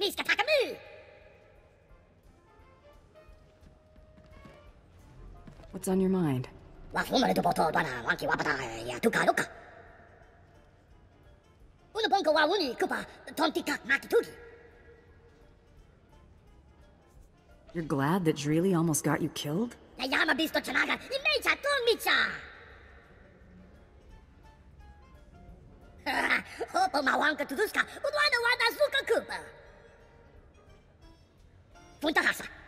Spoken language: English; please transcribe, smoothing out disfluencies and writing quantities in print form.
Miska takamu! What's on your mind? Wafumare tu poto dwana wanki wapata ya tukaruka. Una bongo wa uni kupa tontika makitugi. You're glad that Drili almost got you killed? Yama bisto chanaga imecha tonmicha. Hopo mawanka tuduska udwana wada suka kupa. Punta hasa.